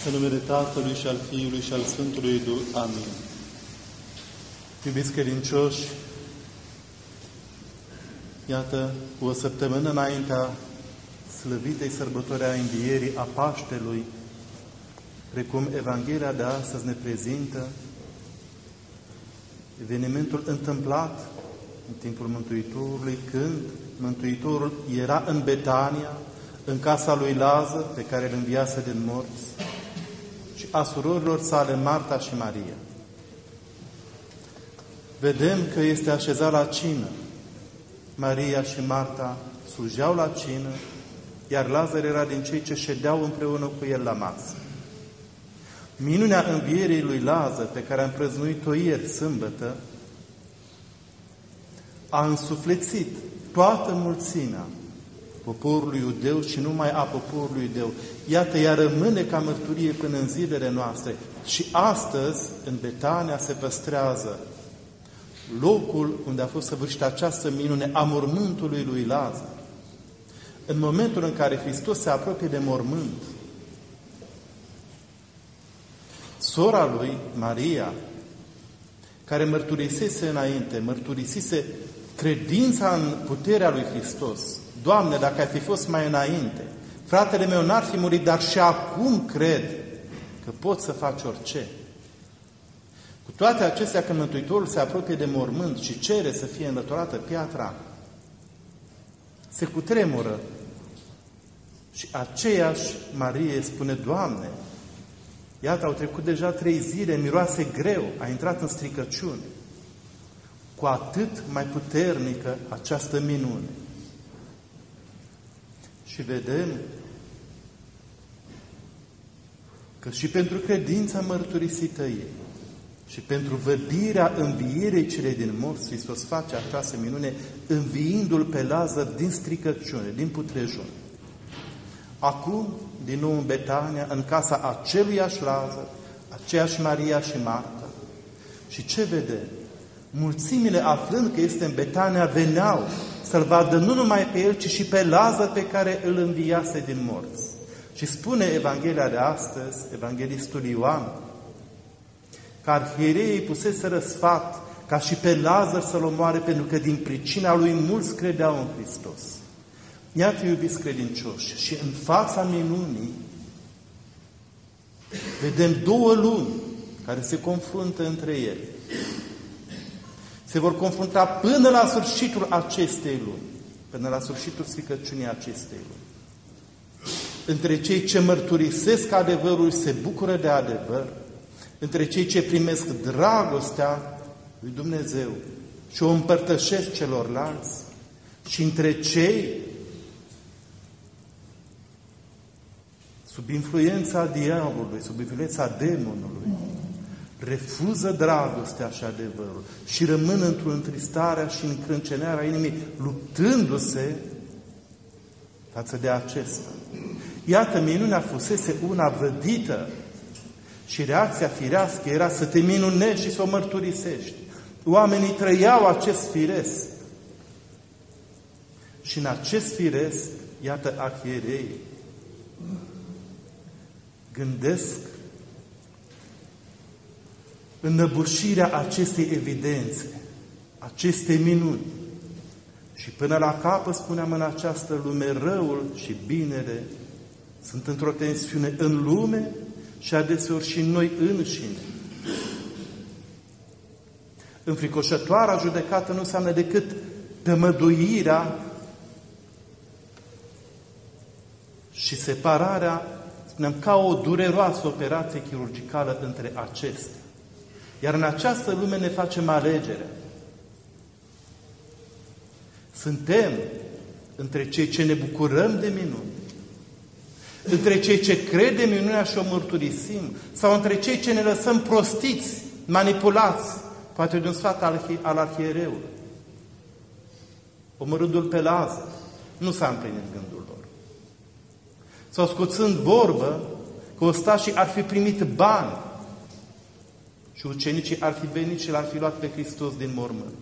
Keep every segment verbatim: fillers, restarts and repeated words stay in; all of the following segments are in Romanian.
În numele Tatălui și al Fiului și al Sfântului Duh. Amin. Iubiți credincioși, iată, cu o săptămână înaintea slăvitei sărbători a Învierii, a Paștelui, precum Evanghelia de astăzi ne prezintă, evenimentul întâmplat în timpul Mântuitorului, când Mântuitorul era în Betania, în casa lui Lazar, pe care îl înviase din morți, și a surorilor sale, Marta și Maria. Vedem că este așezat la cină. Maria și Marta slujeau la cină, iar Lazar era din cei ce ședeau împreună cu el la masă. Minunea învierii lui Lazar, pe care am prăznuit-o ieri, sâmbătă, a însuflețit toată mulțimea poporului iudeu și numai a poporului iudeu. Iată, ea rămâne ca mărturie până în zilele noastre. Și astăzi, în Betania, se păstrează locul unde a fost săvârșită această minune a mormântului lui Lazar. În momentul în care Hristos se apropie de mormânt, sora lui, Maria, care mărturisise înainte, mărturisise credința în puterea lui Hristos. Doamne, dacă ai fi fost mai înainte, fratele meu n-ar fi murit, dar și acum cred că poți să faci orice. Cu toate acestea, când Mântuitorul se apropie de mormânt și cere să fie înlăturată piatra, se cutremură și aceeași Marie spune: Doamne, iată, au trecut deja trei zile, miroase greu, a intrat în stricăciune. Cu atât mai puternică această minune. Și vedem că și pentru credința mărturisită ei și pentru vădirea învierii celei din morți, Hristos face această minune, înviindu-l pe Lazar din stricăciune, din putrejun. Acum, din nou în Betania, în casa aceluiași Lazar, aceeași Maria și Marta. Și ce vedem? Mulțimile, aflând că este în Betania, veneau să-l vadă nu numai pe el, ci și pe Lazar pe care îl înviase din morți. Și spune Evanghelia de astăzi, evanghelistul Ioan, că arhiereii puseseră sfat ca și pe Lazar să-l omoare, pentru că din pricina lui mulți credeau în Hristos. Iată, iubiți credincioși, și în fața minunii vedem două lumi care se confruntă între ele. Se vor confrunta până la sfârșitul acestei luni, până la sfârșitul stricăciunii acestei luni. Între cei ce mărturisesc adevărul și se bucură de adevăr, între cei ce primesc dragostea lui Dumnezeu și o împărtășesc celorlalți, și între cei sub influența diavolului, sub influența demonului, refuză dragostea și adevărul și rămân într-o întristare și încrâncenarea inimii, luptându-se față de acesta. Iată, minunea fusese una vădită și reacția firească era să te minunești și să o mărturisești. Oamenii trăiau acest firesc. Și în acest firesc, iată, arhierei gândesc înăbușirea acestei evidențe, acestei minuni. Și până la capăt, spuneam, în această lume, răul și binele sunt într-o tensiune în lume și adeseori și în noi înșine. Înfricoșătoarea judecată nu înseamnă decât tămăduirea și separarea, spunem, ca o dureroasă operație chirurgicală între acestea. Iar în această lume ne facem alegerea. Suntem între cei ce ne bucurăm de minuni, între cei ce credem minunea și o mărturisim, sau între cei ce ne lăsăm prostiți, manipulați, poate de un sfat al, al arhiereului. Omorându-l pe Lazar, nu s-a împlinit gândul lor. Sau scoțând vorbă că ostașii ar fi primit bani și ucenicii ar fi venit și l-ar fi luat pe Hristos din mormânt.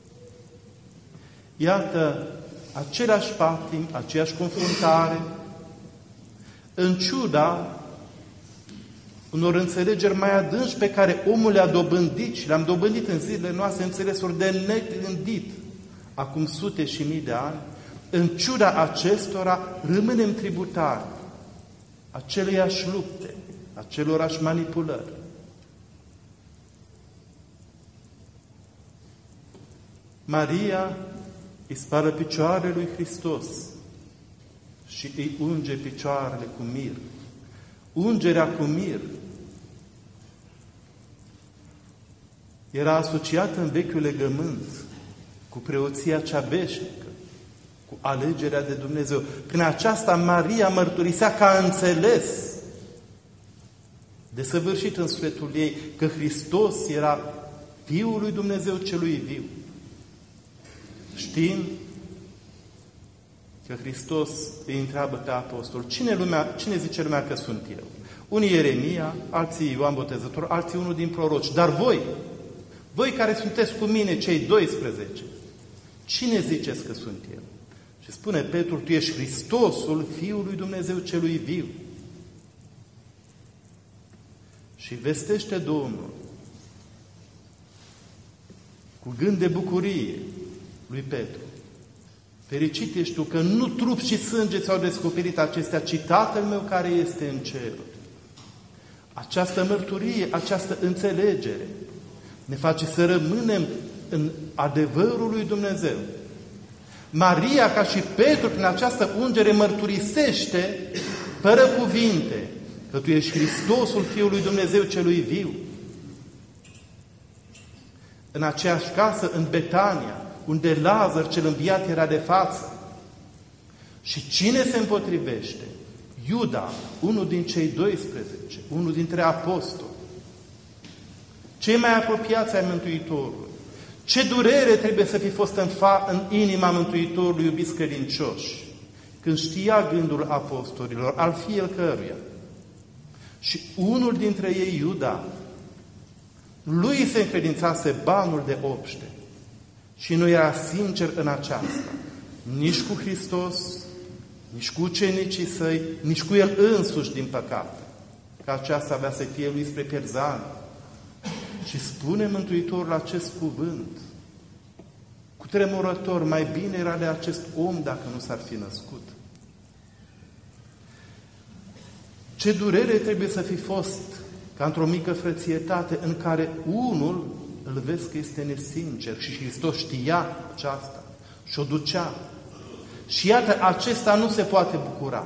Iată, aceleași patimi, aceeași confruntare, în ciuda unor înțelegeri mai adânci pe care omul le-a dobândit și le-am dobândit în zilele noastre, înțelesuri de negândit, acum sute și mii de ani, în ciuda acestora rămânem tributari aceleiași lupte, acelorași manipulări. Maria îi spală picioarele lui Hristos și îi unge picioarele cu mir. Ungerea cu mir era asociată în vechiul legământ cu preoția cea veșnică, cu alegerea de Dumnezeu. Prin aceasta Maria mărturisea că a înțeles, desăvârșit în sufletul ei, că Hristos era Fiul lui Dumnezeu celui viu. Știind că Hristos îi întreabă pe apostol, cine, lumea, cine zice lumea că sunt eu? Unii Ieremia, alții Ioan Botezător, alții unul din proroci. Dar voi, voi care sunteți cu mine, cei doisprezece, cine ziceți că sunt eu? Și spune Petru, tu ești Hristosul, Fiul lui Dumnezeu celui viu. Și vestește Domnul cu gând de bucurie lui Petru. Fericit ești tu că nu trup și sânge ți-au descoperit acestea, ci Tatăl meu care este în ceruri. Această mărturie, această înțelegere ne face să rămânem în adevărul lui Dumnezeu. Maria, ca și Petru, prin această ungere mărturisește, fără cuvinte, că tu ești Hristosul Fiul lui Dumnezeu celui viu. În aceeași casă, în Betania, unde Lazar cel înviat era de față. Și cine se împotrivește? Iuda, unul din cei doisprezece, unul dintre apostoli, cei mai apropiați ai Mântuitorului. Ce durere trebuie să fi fost în, fa- în inima Mântuitorului, iubiți credincioși, când știa gândul apostolilor, al fiecăruia. Și unul dintre ei, Iuda, lui se încredințase banul de obște și nu era sincer în aceasta, nici cu Hristos, nici cu ucenicii săi, nici cu el însuși, din păcate, că aceasta avea să fie lui spre pierzare. Și spune Mântuitorul acest cuvânt cu tremurător, mai bine era de acest om dacă nu s-ar fi născut. Ce durere trebuie să fi fost ca într-o mică frățietate în care unul îl vezi că este nesincer și Hristos știa aceasta și o ducea. Și iată, acesta nu se poate bucura.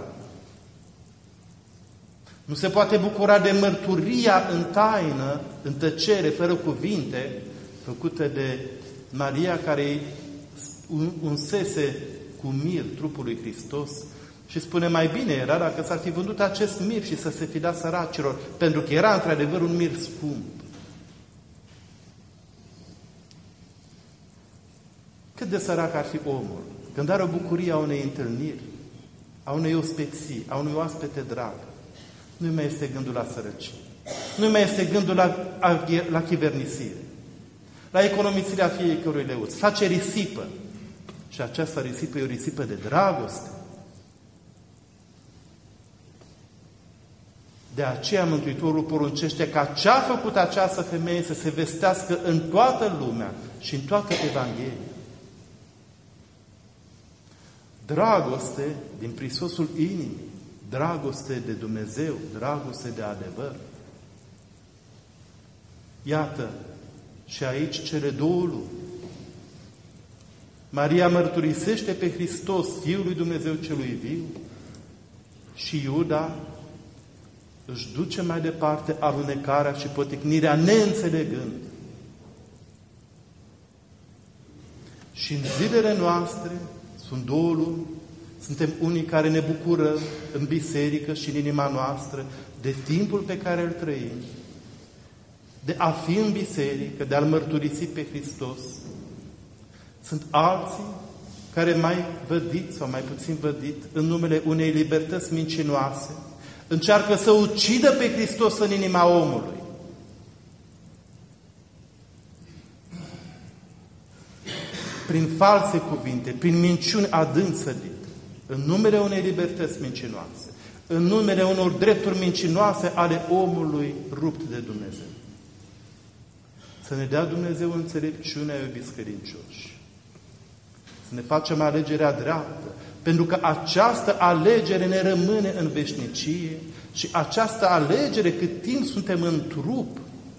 Nu se poate bucura de mărturia în taină, în tăcere, fără cuvinte, făcută de Maria, care unsese cu mir trupul lui Hristos. Și spune, mai bine era dacă s-ar fi vândut acest mir și să se fi dat săracilor, pentru că era într-adevăr un mir scump. Cât de sărac ar fi omul când are o bucurie a unei întâlniri, a unei ospeții, a unui oaspete drag. Nu mai este gândul la sărăcie. Nu mai este gândul la, la chivernisire, la economisirea fiecărui leuț. Face risipă. Și această risipă e o risipă de dragoste. De aceea Mântuitorul poruncește ca ce a făcut această femeie să se vestească în toată lumea și în toată Evanghelia. Dragoste din prisosul inimii, dragoste de Dumnezeu, dragoste de adevăr. Iată, și aici cele două lumi. Maria mărturisește pe Hristos, Fiul lui Dumnezeu celui viu, și Iuda își duce mai departe alunecarea și poticnirea neînțelegând. Și în zilele noastre sunt două lumi. Suntem unii care ne bucurăm în biserică și în inima noastră de timpul pe care îl trăim, de a fi în biserică, de a-L mărturisi pe Hristos. Sunt alții care mai vădit sau mai puțin vădit, în numele unei libertăți mincinoase, încearcă să ucidă pe Hristos în inima omului. Prin false cuvinte, prin minciuni adânc sădite, în numele unei libertăți mincinoase, în numele unor drepturi mincinoase ale omului rupt de Dumnezeu. Să ne dea Dumnezeu înțelepciunea, iubiți credincioși. Să ne facem alegerea dreaptă, pentru că această alegere ne rămâne în veșnicie și această alegere, cât timp suntem în trup,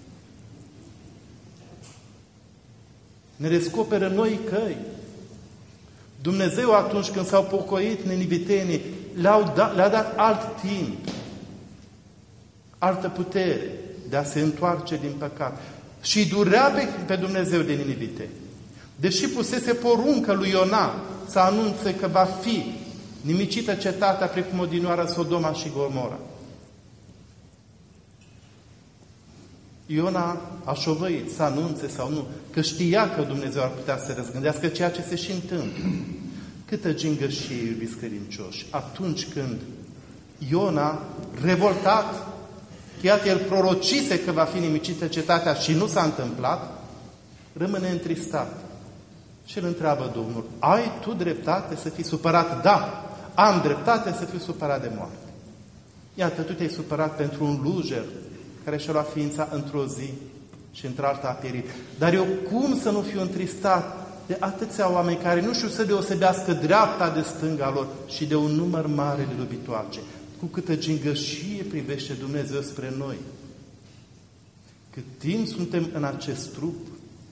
ne descoperă noi căi. Dumnezeu, atunci când s-au pocăit ninivitenii, le-a dat, le-a dat alt timp, altă putere de a se întoarce din păcat. Și durea pe, pe Dumnezeu de niniviteni. Deși pusese poruncă lui Iona să anunțe că va fi nimicită cetatea precum odinioară Sodoma și Gomora. Iona a șovăit să anunțe sau nu, că știa că Dumnezeu ar putea să răzgândească ceea ce se și întâmplă. Câtă gingășie, iubiți credincioși, atunci când Iona, revoltat, iată, el prorocise că va fi nimicită cetatea și nu s-a întâmplat, rămâne întristat. Și îl întreabă Domnul, ai tu dreptate să fii supărat? Da, am dreptate să fiu supărat de moarte. Iată, tu te-ai supărat pentru un lujer care și-a luat ființa într-o zi și într-alta a pierit. Dar eu cum să nu fiu întristat de atâția oameni care nu știu să deosebească dreapta de stânga lor și de un număr mare de dobitoace? Cu câtă gingășie privește Dumnezeu spre noi. Cât timp suntem în acest trup,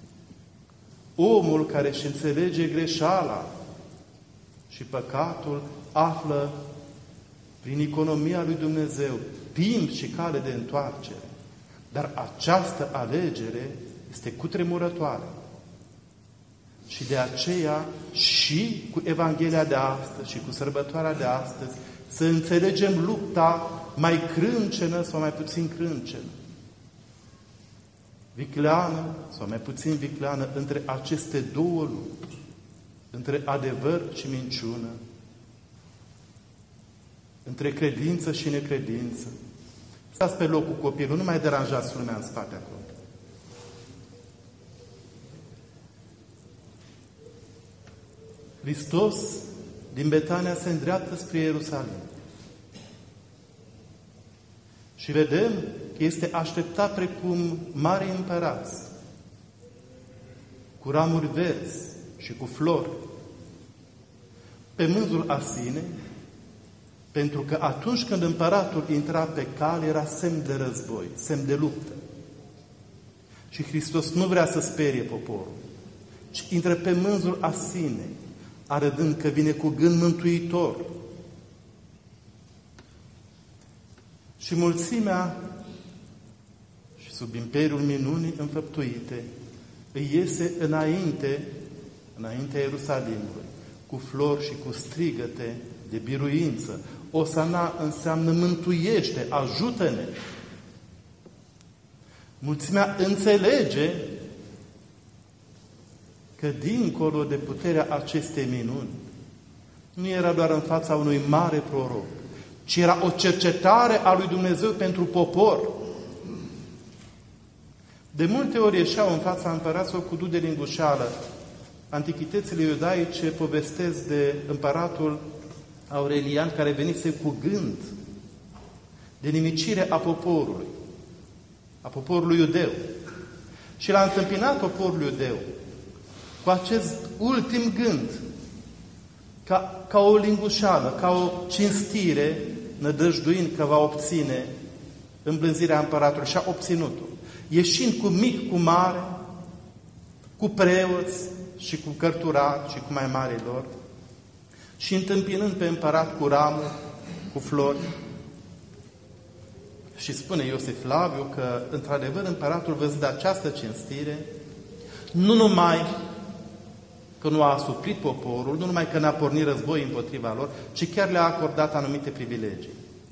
omul care își înțelege greșeala și păcatul află prin economia lui Dumnezeu timp și cale de întoarcere. Dar această alegere este cutremurătoare. Și de aceea și cu Evanghelia de astăzi și cu sărbătoarea de astăzi să înțelegem lupta mai crâncenă sau mai puțin crâncenă, vicleană sau mai puțin vicleană, între aceste două lupte, între adevăr și minciună, între credință și necredință. Stați pe locul copilul, nu mai deranjați lumea în spate acolo. Hristos din Betania se îndreaptă spre Ierusalim. Și vedem că este așteptat precum mari împărați, cu ramuri verzi și cu flori, pe mânzul Asine, pentru că atunci când împăratul intra pe cale, era semn de război, semn de luptă. Și Hristos nu vrea să sperie poporul, ci intră pe mânzul Asinei, arătând că vine cu gând mântuitor. Și mulțimea, și sub imperiul minunii înfăptuite, îi iese înainte, înaintea Ierusalimului, cu flori și cu strigăte de biruință. Osana înseamnă mântuiește, ajută-ne. Mulțimea înțelege că dincolo de puterea acestei minuni nu era doar în fața unui mare proroc, ci era o cercetare a lui Dumnezeu pentru popor. De multe ori ieșeau în fața împăraților cu dude lingușeală. Antichitățile iudaice povestesc de împăratul Aurelian, care venise cu gând de nimicire a poporului, a poporului iudeu. Și l-a întâmpinat poporul iudeu cu acest ultim gând, ca, ca o lingușeală, ca o cinstire, nădăjduind că va obține îmblânzirea împăratului. Și a obținut-o. Ieșind cu mic, cu mare, cu preoți și cu cărturari și cu mai marilor, și întâmpinând pe împărat cu ramuri, cu flori. Și spune Iosif Flaviu că, într-adevăr, împăratul, văzând această cinstire, nu numai că nu a asuprit poporul, nu numai că n-a pornit război împotriva lor, ci chiar le-a acordat anumite privilegii.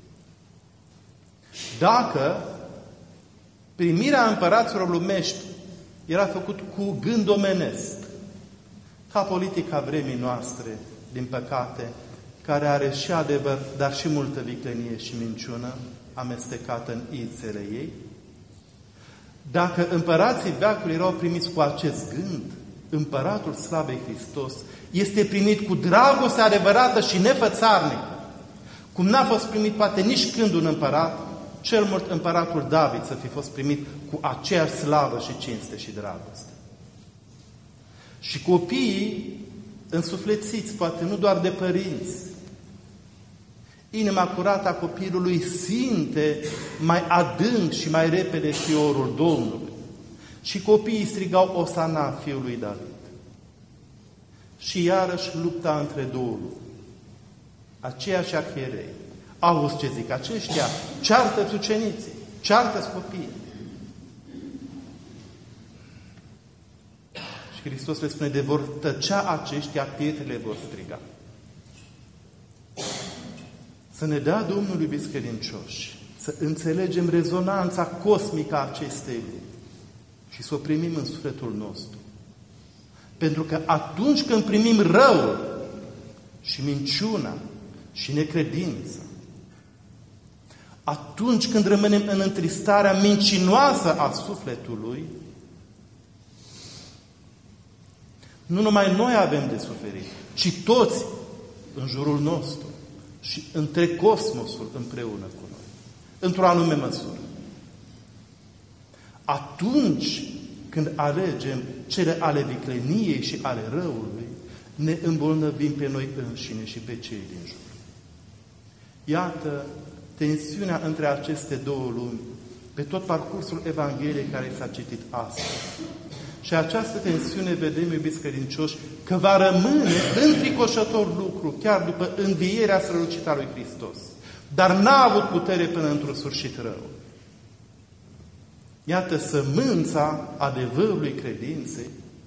Dacă primirea împăraților lumești era făcut cu gând omenesc, ca politica vremii noastre, din păcate, care are și adevăr, dar și multă viclenie și minciună amestecată în ițele ei, dacă împărații veacului erau primiți cu acest gând, împăratul slavei Hristos este primit cu dragoste adevărată și nefățarnică, Cum n-a fost primit poate nici când un împărat, cel mult împăratul David să fi fost primit cu aceeași slavă și cinste și dragoste. Și copiii însuflețiți, poate nu doar de părinți, inima curată a copilului simte mai adânc și mai repede fiorul Domnului. Și copiii strigau Osana fiului David. Și iarăși lupta între două lucruri. Aceiași arhierei. Auzi ce zic aceștia? Ceartă-ți uceniții, ceartă-ți copiii. Și Hristos le spune, de vor tăcea aceștia, pietrele vor striga. Să ne dea Domnul, iubiți credincioși, să înțelegem rezonanța cosmică a acestei lumi și să o primim în sufletul nostru. Pentru că atunci când primim răul și minciuna și necredința, atunci când rămânem în întristarea mincinoasă a sufletului, nu numai noi avem de suferit, ci toți în jurul nostru și între cosmosul împreună cu noi, într-o anume măsură. Atunci când alegem cele ale vicleniei și ale răului, ne îmbolnăvim pe noi înșine și pe cei din jur. Iată tensiunea între aceste două lumi pe tot parcursul Evangheliei care s-a citit astăzi. Și această tensiune, vedem, iubiți credincioși, că va rămâne înfricoșător lucru chiar după învierea strălucită a lui Hristos. Dar n-a avut putere până într-un sfârșit rău. Iată sămânța adevărului credinței,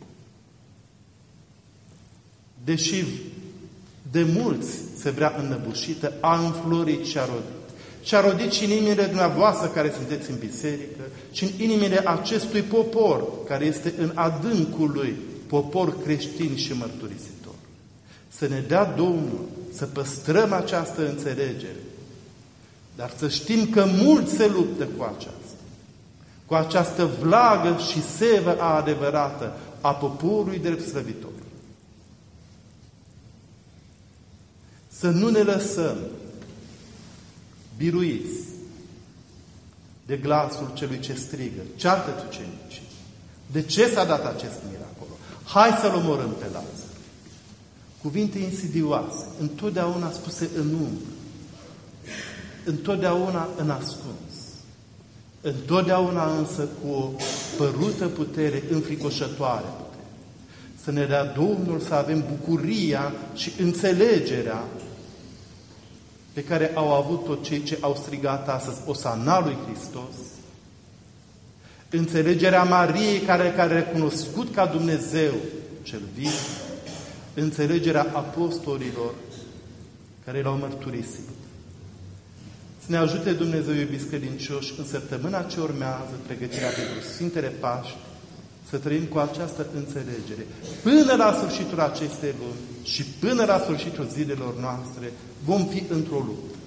deși de mulți se vrea înnăbușită, a înflorit și a rodit. Și a rodit și în inimile dumneavoastră care sunteți în biserică și în inimile acestui popor care este în adâncul lui, popor creștin și mărturisitor. Să ne dea Domnul să păstrăm această înțelegere, dar să știm că mulți se luptă cu aceasta, cu această vlagă și sevă a adevărată a poporului drept slăvitor. Să nu ne lăsăm biruiți de glasul celui ce strigă, ceartă-ți ucenicii. De ce s-a dat acest miracol? Hai să-l omorâm pe Lazar. Cuvinte insidioase, întotdeauna spuse în umbră, întotdeauna în ascuns, întotdeauna însă cu o părută putere înfricoșătoare putere. Să ne dea Domnul să avem bucuria și înțelegerea pe care au avut-o cei ce au strigat astăzi Osana lui Hristos, înțelegerea Mariei care, care a recunoscut ca Dumnezeu cel viu, înțelegerea apostolilor care l-au mărturisit. Să ne ajute Dumnezeu, iubiți credincioși, în săptămâna ce urmează, pregătirea pentru Sfintele Paști, să trăim cu această înțelegere. Până la sfârșitul acestei luni și până la sfârșitul zilelor noastre vom fi într-o luptă.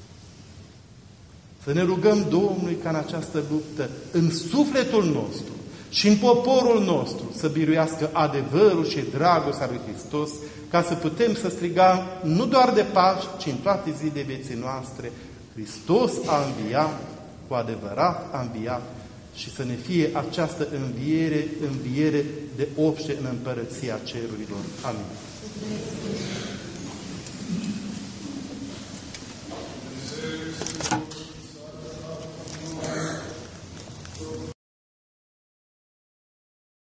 Să ne rugăm Domnului ca în această luptă, în sufletul nostru și în poporul nostru, să biruiască adevărul și dragostea lui Hristos, ca să putem să strigăm nu doar de Paști, ci în toate zilele vieții noastre, Hristos a înviat, cu adevărat a înviat, și să ne fie această înviere, înviere de obște în împărăția cerurilor. Amin.